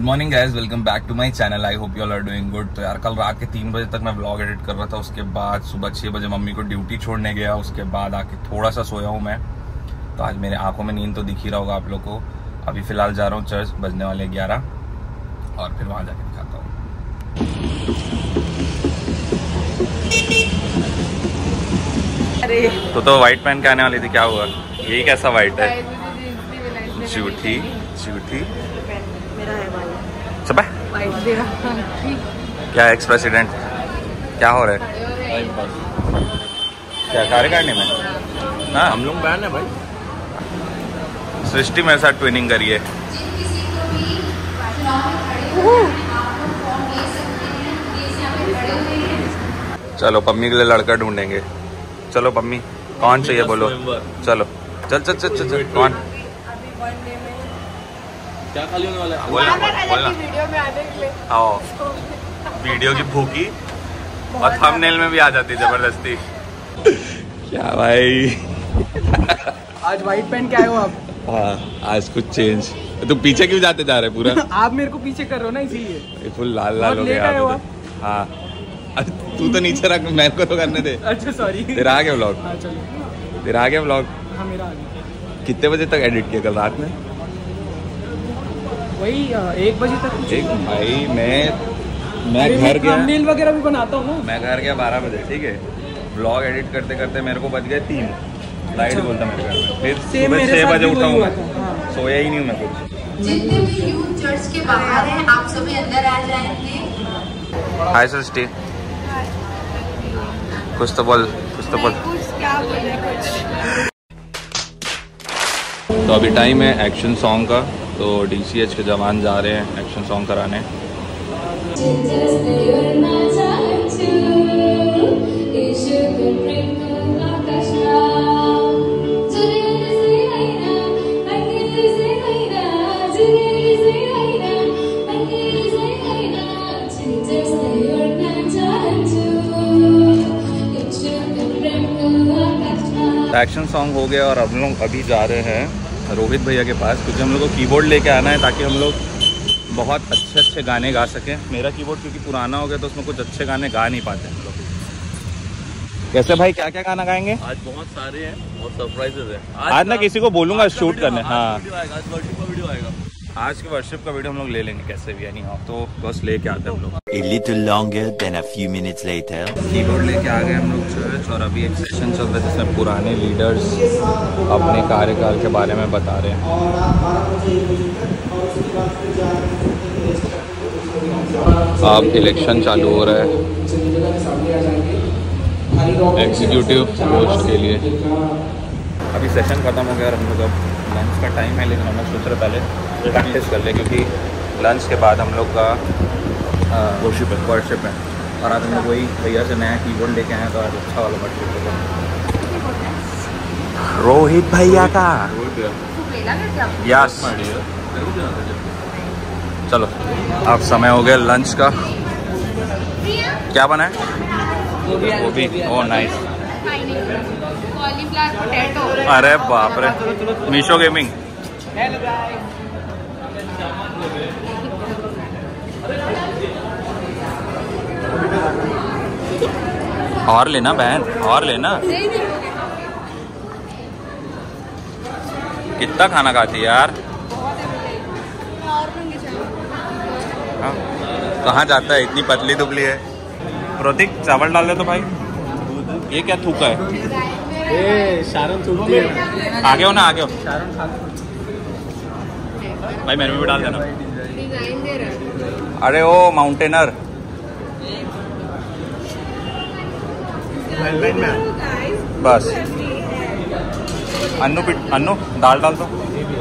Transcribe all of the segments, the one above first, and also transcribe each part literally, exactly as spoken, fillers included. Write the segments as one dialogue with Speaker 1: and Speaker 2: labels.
Speaker 1: Morning guys, welcome back to my channel. I hope you all are doing good. तो यार कल रात के तीन बजे तक मैं व्लॉग एडिट कर रहा था। उसके बाद सुबह छह बजे मम्मी को ड्यूटी छोड़ने गया। उसके बाद आके थोड़ा सा सोया हूँ मैं। तो आज मेरे आंखों में नींद तो दिख ही रहा होगा आप लोग को। अभी फिलहाल जा रहा हूँ चर्च, बजने वाले ग्यारह, और फिर वहां जाके दिखाता हूँ। तो तो व्हाइट पहन के आने वाली थी, क्या हुआ? यही कैसा व्हाइट है? झूठी झूठी सब क्या एक्स प्रेसिडेंट, क्या हो रहा है? क्या कार्यकारिणी में? हाँ
Speaker 2: हम लोग बैन है भाई।
Speaker 1: सृष्टि मेरे साथ ट्विनिंग करी है। चलो पम्मी के लिए लड़का ढूंढेंगे। चलो पम्मी, कौन चाहिए बोलो? चलो चल चल चल चल, चल। कौन?
Speaker 2: क्या खाली होने वाला है?
Speaker 1: बोलना बोलना
Speaker 3: वीडियो में आने के लिए।
Speaker 1: आओ, वीडियो की भूखी और थंबनेल में भी आ जाती जबरदस्ती। क्या भाई
Speaker 3: आज व्हाइट पेन क्या हो आप?
Speaker 1: हाँ आज कुछ चेंज। तुम पीछे क्यों जाते जा रहे पूरा?
Speaker 3: आप मेरे को पीछे कर रहे हो ना, इसीलिए
Speaker 1: फुल लाल लाल हो गया। हाँ तू तो नीचे रख, मेरे को तो करने दे।
Speaker 3: अच्छा सॉरी।
Speaker 1: तेरा आ गया व्लॉग?
Speaker 3: हाँ चलो।
Speaker 1: तेरा आ गया व्लॉग?
Speaker 3: हाँ मेरा आ गया।
Speaker 1: कितने बजे तक एडिट किया कल रात में?
Speaker 3: वही एक बजे तक।
Speaker 1: एक भाई मैं मैं घर गया,
Speaker 3: थंबनेल वगैरह भी बनाता हूँ ना।
Speaker 1: मैं घर गया बारह बजे, ठीक है। व्लॉग एडिट करते करते मेरे को बज गए तीन। लाइट बोलता मेरे घर में। फिर सुबह छह बजे उठा हूँ मैं, सोया ही नहीं हूँ मैं कुछ।
Speaker 4: जितने भी यूथ चर्च के बाहर हैं, आप सभी अंदर आ जाएंगे।
Speaker 1: हाय सृष्टि, कुछ तो बोल, कुछ तो बोल।
Speaker 3: क्या बोले कुछ।
Speaker 1: तो अभी टाइम है एक्शन सॉन्ग का। तो डीसीएच के जवान जा रहे हैं एक्शन सॉन्ग कराने। एक्शन सॉन्ग हो गया और हम लोग अभी जा रहे हैं रोहित भैया के पास, क्योंकि हम लोग को कीबोर्ड लेके आना है ताकि हम लोग बहुत अच्छे अच्छे गाने गा सकें। मेरा कीबोर्ड क्योंकि पुराना हो गया तो उसमें कुछ अच्छे गाने गा नहीं पाते हम लोग। कैसे भाई, क्या क्या गाना गाएंगे?
Speaker 2: आज बहुत सारे हैं और सरप्राइजेज हैं।
Speaker 1: आज, आज ना किसी को बोलूंगा शूट करने। हाँ
Speaker 2: आज वर्शिप का वीडियो आएगा।
Speaker 1: आज के वर्शिप का वीडियो हम लोग ले लेंगे कैसे भी, यानी तो बस लेके आते हैं हम लोग।
Speaker 5: A little longer than a few minutes later.
Speaker 1: Keyboard लेके आ गए हम लोग चर्च, और अभी एक सेशन चल रहा है जिसमें पुराने लीडर्स अपने कार्यकाल के बारे में बता रहे हैं। अब इलेक्शन चालू हो रहा है एग्जीक्यूटिव पोस्ट के लिए। अभी सेशन खत्म हो गया और हम लोग अब लंच का टाइम है, लेकिन हम लोग सोच रहे पहले प्रैक्टिस कर ले, क्योंकि लंच के बाद हम लोग का वर्शिप है वर्शिप है और आज हम लोग वही भैया से नया कीबोर्ड लेके आए हैं। तो आज अच्छा वाला वर्शिप होगा रोहित भैया का। यस चलो, अब समय हो गया लंच का। क्या बना है? गोभी। Oh nice. अरे बाप रे, मीशो गेमिंग। और लेना बहन, और लेना। कितना खाना खाती है यार? हाँ? कहाँ जाता है, इतनी पतली दुबली है। प्रतीक चावल डाल दे तो भाई। ये क्या थूका है?
Speaker 3: ए शारण थूकती है।
Speaker 1: आगे हो ना, आगे हो भाई, मेरे में भी डाल देना। अरे ओ माउंटेनर। बस अन्नू अन्नू दाल डाल दो,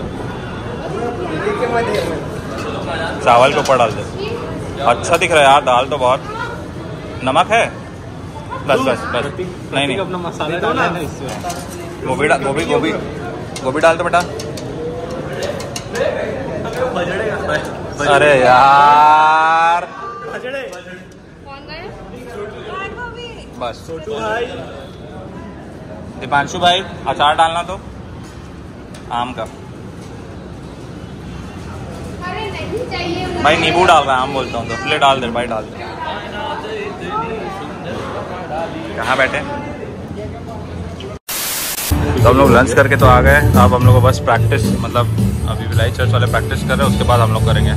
Speaker 1: चावल के ऊपर डाल दो। अच्छा दिख रहा है यार, दाल तो बहुत। नमक है? बस बस बस, नहीं नहीं
Speaker 3: अपना मसाला डालना है इसमें।
Speaker 1: गोभी डाल, गोभी गोभी गोभी डाल दो बेटा। अरे यार बस। दीपांशु भाई अचार डालना तो आम का। भाई नींबू डाल रहा है, हम बोलता हूँ तो प्ले डाल दे भाई, डाल दे। कहाँ बैठे? तो हम लोग लंच करके तो आ गए, अब हम लोग को बस प्रैक्टिस, मतलब अभी विलाई चर्च वाले प्रैक्टिस कर रहे हैं, उसके बाद हम लोग करेंगे।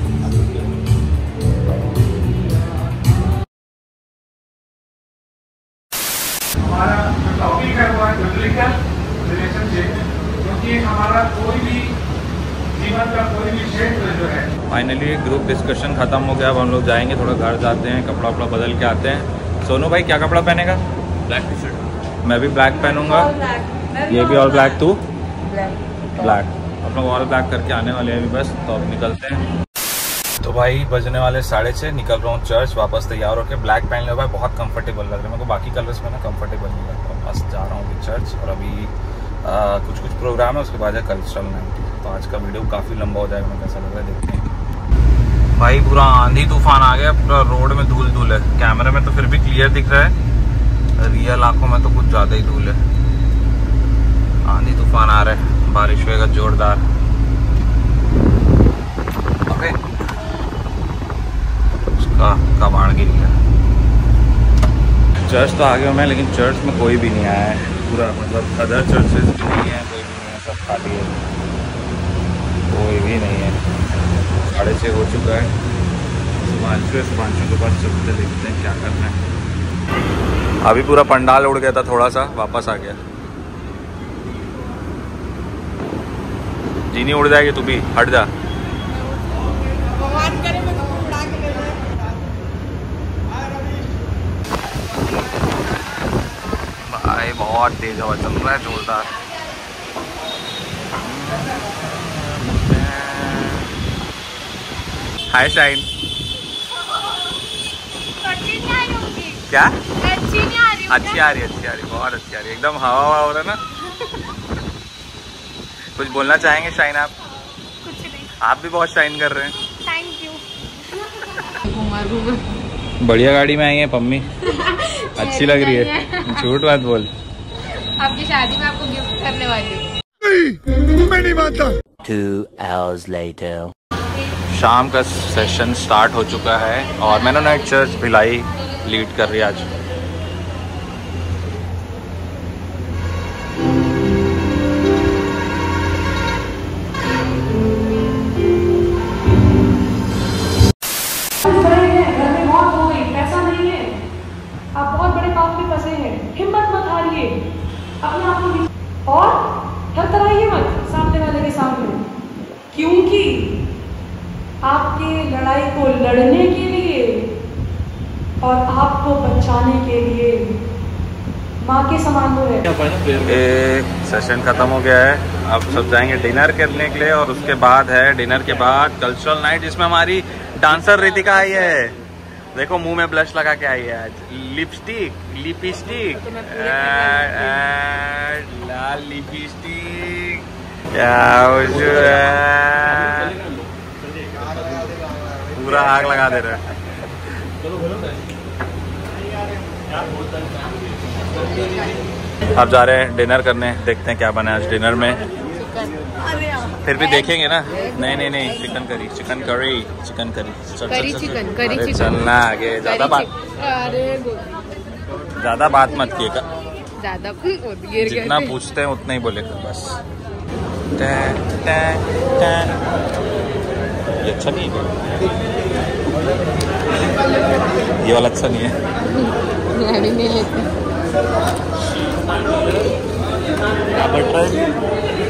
Speaker 6: हमारा जो टॉपिक है वो है बिब्लिकल रिलेशनशिप, क्योंकि हमारा कोई भी जीवन का कोई भी क्षेत्र जो है।
Speaker 1: फाइनली ग्रुप डिस्कशन खत्म हो गया, अब हम लोग जाएंगे, थोड़ा घर जाते हैं, कपड़ा वपड़ा बदल के आते हैं। सोनू भाई क्या कपड़ा पहनेगा?
Speaker 2: Black T shirt.
Speaker 1: मैं भी ब्लैक पहनूंगा, ये भी ऑल ब्लैक, तू ब्लैक। हम लोग ऑल ब्लैक करके आने वाले हैं अभी बस, तो अब निकलते हैं। तो भाई बजने वाले साढ़े छः, निकल रहा हूँ चर्च, वापस तैयार होकर ब्लैक पहन लिया भाई, बहुत कंफर्टेबल लग रहा है मेरे को, बाकी कलर्स में ना कंफर्टेबल नहीं लगता। बस जा रहा हूँ अभी चर्च, और अभी आ, कुछ कुछ प्रोग्राम है, उसके बाद है कल्चरल नाइट। तो आज का वीडियो काफ़ी लंबा हो जाएगा, मैं कैसा लग रहा है देखते हैं। भाई पूरा आंधी तूफान आ गया, पूरा रोड में धूल धूल है, कैमरे में तो फिर भी क्लियर दिख रहा है, रियल आंखों में तो कुछ ज़्यादा ही धूल है। आंधी तूफान आ रहा है, बारिश होएगा जोरदार। अबे उसका कबाड़ गिर गया। चर्च तो आ गया मैं, लेकिन चर्च में कोई भी नहीं आया है पूरा, मतलब अदर चर्चेज भी नहीं है, कोई भी नहीं है, सब खाली है, कोई भी नहीं है। साढ़े छः हो चुका है, सुबह सुबह के बाद चलते देखते हैं क्या करना है। अभी पूरा पंडाल उड़ गया था, थोड़ा सा वापस आ गया। जीनी उड़ जाएगी, तू भी हट जा। भाई बहुत तेज हवा चल रहा है, जोरदार। Hi shine. क्या? अच्छी नहीं आ रही, अच्छी आ रही, अच्छी आ रही, बहुत अच्छी आ रही, एकदम हवा हवा हो रहा है ना। कुछ बोलना चाहेंगे शाइन आप?
Speaker 7: कुछ नहीं।
Speaker 1: आप भी बहुत शाइन कर रहे हैं।
Speaker 7: Thank you. घुमा घुमा
Speaker 1: बढ़िया गाड़ी में आई है पम्मी, अच्छी लग रही है, झूठ मत बोल।
Speaker 7: आपकी शादी में आपको गिफ्ट करने वाली हूँ।
Speaker 6: मैं नहीं मानता।
Speaker 5: Two hours later.
Speaker 1: शाम का सेशन स्टार्ट हो चुका है और मेनोनाइट चर्च भिलाई लीड कर रही है आज।
Speaker 8: आप बहुत बड़े पाप में फंसे हैं, हिम्मत मत हारिए, अपने आप को और हर तरह मत सामने वाले के सामने, क्योंकि आपके लड़ाई को लड़ने के लिए और आपको बचाने के लिए माँ के समान तो है।
Speaker 1: ये सेशन खत्म हो गया है, अब सब जाएंगे डिनर करने के लिए, और उसके बाद है डिनर के बाद कल्चरल नाइट, जिसमें हमारी डांसर रितिका आई है। देखो मुंह में ब्लश लगा के आई है आज, लिपस्टिक लिपस्टिक लाल लिपस्टिक, क्या पूरा आग लगा दे रहा है। अब जा रहे हैं डिनर करने, देखते हैं क्या बना है आज डिनर में, फिर भी देखेंगे ना। नहीं नहीं नहीं, chicken curry, chicken curry, chicken curry,
Speaker 7: curry chicken, curry chicken.
Speaker 1: चलना आगे, ज्यादा बात, ज्यादा बात मत किएगा,
Speaker 7: ज्यादा
Speaker 1: जितना पूछते हैं उतना ही बोलेगा बस। टैं, टैं, टैं। ये अच्छा नहीं है, ये वाला अच्छा नहीं है,
Speaker 7: नहीं लेते।
Speaker 1: क्या बट रहा है?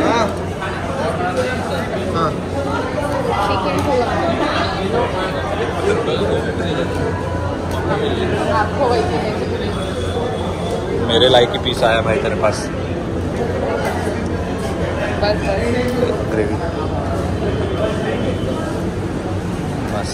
Speaker 7: आपको
Speaker 1: मेरे लाइक ही पीस आया भाई तेरे पास,
Speaker 7: बस
Speaker 1: ग्रेवी बस।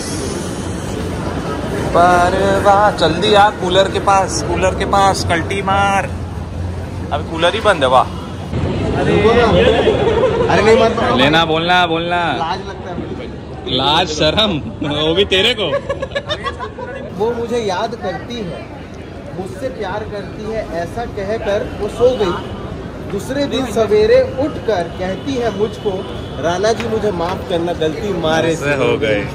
Speaker 1: पर वाह, जल्दी आ कूलर के पास, कूलर के पास कल्टी मार, अभी कूलर ही बंद है। वाह,
Speaker 3: अरे नहीं मत
Speaker 1: लेना, बोलना बोलना,
Speaker 3: लाज लगता है,
Speaker 1: लाज शर्म वो भी तेरे को।
Speaker 3: वो मुझे याद करती है, मुझसे प्यार करती है, ऐसा कहकर वो सो गई। दूसरे दिन सवेरे उठकर कहती है मुझको राणा जी मुझे माफ करना, गलती मारे से
Speaker 1: हो गई।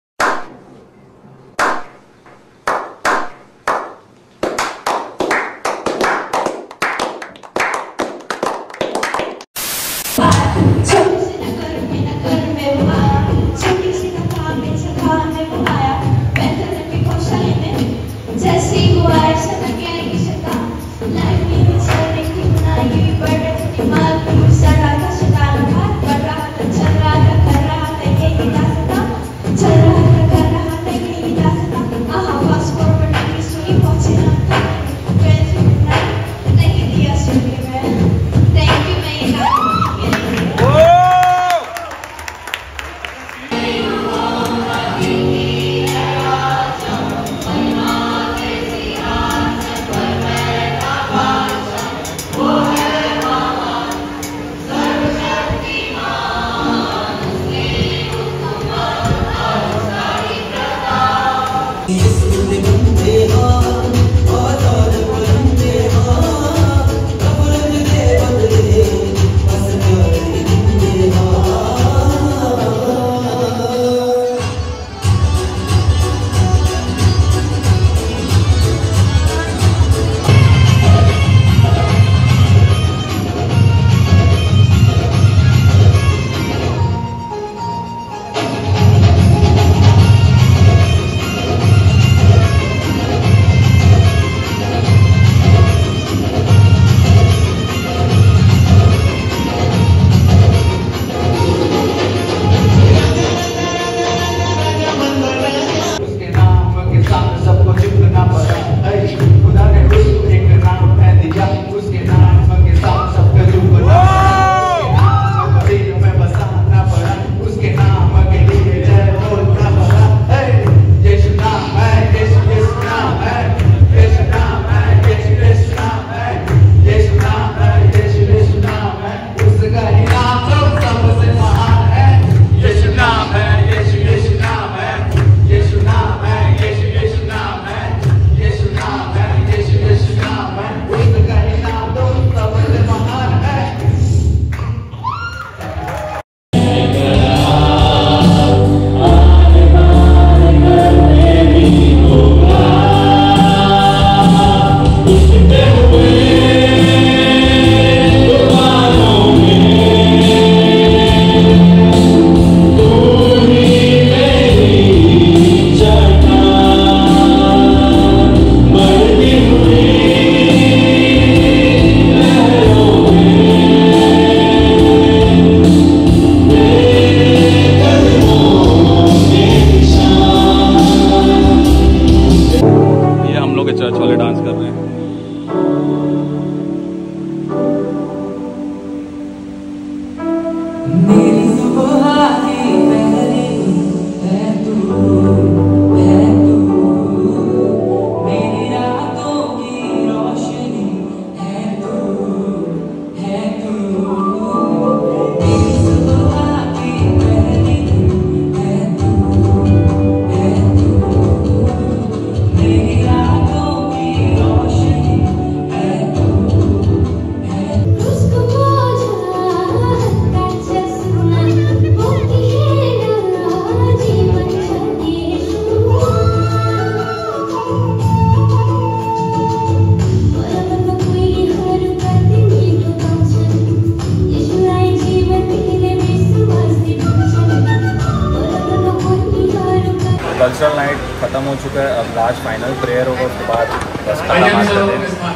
Speaker 1: कल्चरल नाइट ख़त्म हो चुका है, अब लास्ट फाइनल प्रेयर होगा, उसके बाद बस खाना मारते हैं।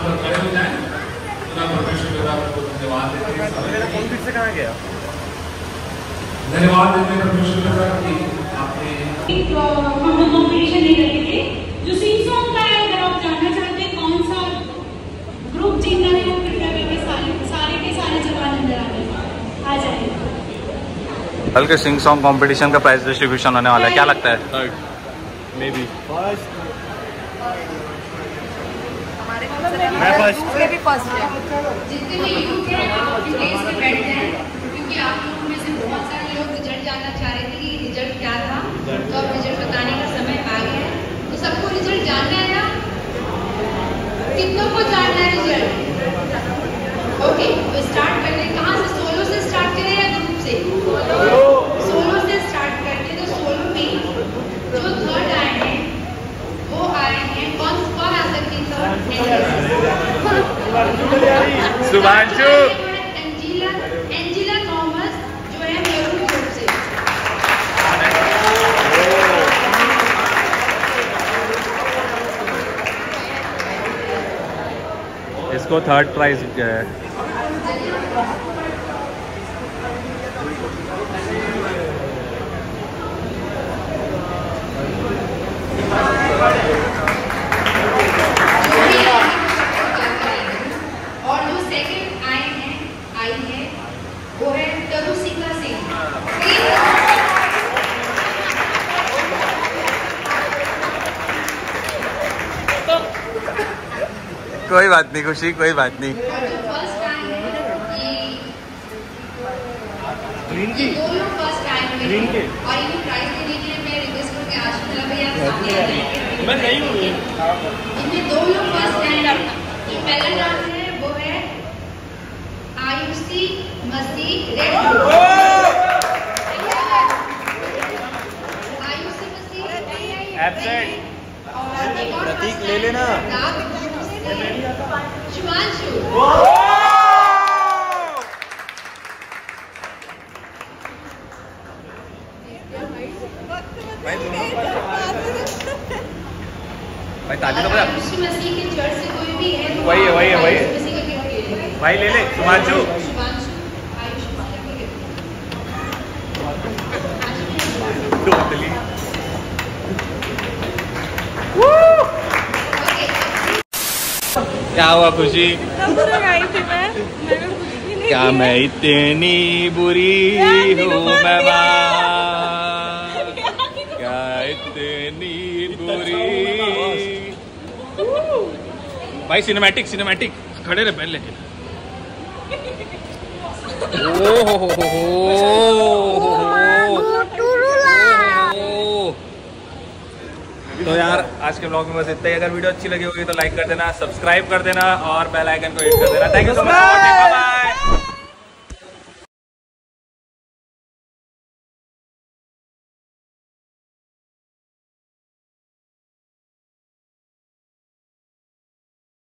Speaker 1: मेरा फोन फिर से कहाँ गया?
Speaker 6: धन्यवाद देते हैं परमेश्वर की आपने
Speaker 8: हम लोग कॉम्पिटिशन नहीं रखेंगे जो सिंग सॉन्ग का है। अगर आप जानना चाहते हैं कौन सा ग्रुप जीत रहा है वो कृपया करके सारे सारे के सारे जवान अंदर आ जाए आ जाए।
Speaker 1: कल के सिंग सॉन्ग कंपटीशन का प्राइस डिस्ट्रीब्यूशन होने वाला है, क्या लगता है?
Speaker 2: मे बी
Speaker 7: मैं फर्स्ट मैं भी फर्स्ट है।
Speaker 4: जितने भी यूथ हैं आप अपनी प्लेस पे बैठ जाएं, क्योंकि आप लोगों में से बहुत सारे लोग रिजल्ट जानना चाह रहे थे कि रिजल्ट क्या था, तो अब रिजल्ट बताने का समय आ गया है। तो सबको रिजल्ट जानना है ना? कितनों को जानना है रिजल्ट? ओके, तो स्टार्ट करते हैं। कहाँ से? सोलो से स्टार्ट करें या ग्रुप से?
Speaker 1: शुभांशु।
Speaker 4: एंजिला एंजिला थॉमस जो है मेरून ग्रुप से।
Speaker 1: इसको थर्ड प्राइज है।
Speaker 4: और जो सेकंड आई है आई है वो है तरुसिका सिंह।
Speaker 1: कोई बात नहीं खुशी, कोई बात नहीं।
Speaker 4: और जो फर्स्ट टाइम है ये ये दो लोग फर्स्ट टाइम में हैं। और इन्हें प्राइज देने के लिए मैं रिक्वेस्ट करूँगी आशुतोष भैया सामने आ जाएंगे। मैं नहीं हूँ। इनमें दो लोग फर्स्ट टाइम जो पहला नाम है वो है आयुषी मसीह रेड। आयुषी मसीह
Speaker 2: एब्सेंट।
Speaker 4: और एक और प्रतीक ले लेना। शुभांशु।
Speaker 1: भाई ताली तो बजा।
Speaker 4: आयुषी मसीह के चर्च से कोई भी है तो
Speaker 1: वही है, वही है, वही है।
Speaker 4: आयुषी मसीह का गिफ्ट ले लें।
Speaker 1: भाई ले ले शुभांशु।
Speaker 4: शुभांशु आयुषी मसीह का गिफ्ट।
Speaker 1: क्या हुआ खुशी? क्या मैं इतनी बुरी हूँ मैं माँ? क्या इतनी बुरी? भाई सिनेमैटिक सिनेमैटिक खड़े रहे पहले। तो यार आज के ब्लॉग में बस इतना ही। अगर वीडियो अच्छी लगी होगी तो लाइक कर देना, सब्सक्राइब कर देना और बेल आइकन को हिट कर देना। Thank you so much.